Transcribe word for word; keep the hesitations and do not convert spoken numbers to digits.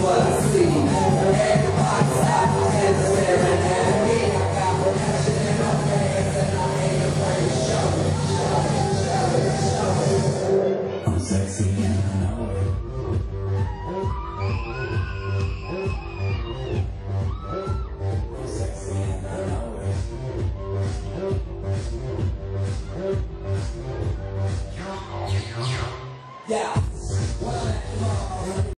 what I see. Everybody stop and staring at me. I got protection in my pants and I ain't afraid to show it, show it, show it, show it. I'm sexy and I know it. I'm sexy and I know it. Yeah.